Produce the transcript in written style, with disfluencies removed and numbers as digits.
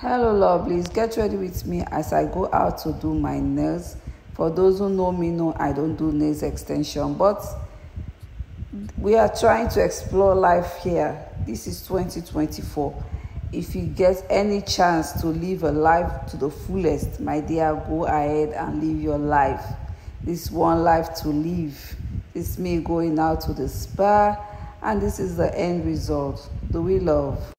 Hello lovelies, get ready with me as I go out to do my nails. For those who know me know I don't do nails extension, but we are trying to explore life here. This is 2024. If you get any chance to live a life to the fullest, my dear, go ahead and live your life. This one life to live. It's me going out to the spa, and this is the end result. Do we love?